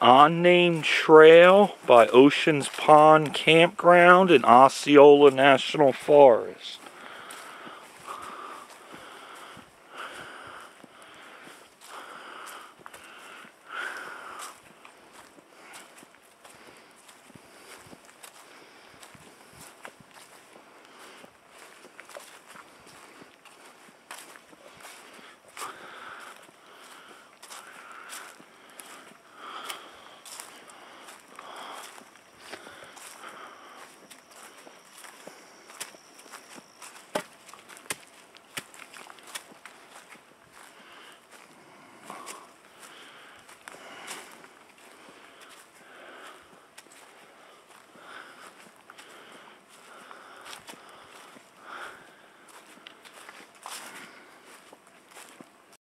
unnamed trail by Oceans Pond Campground in Osceola National Forest.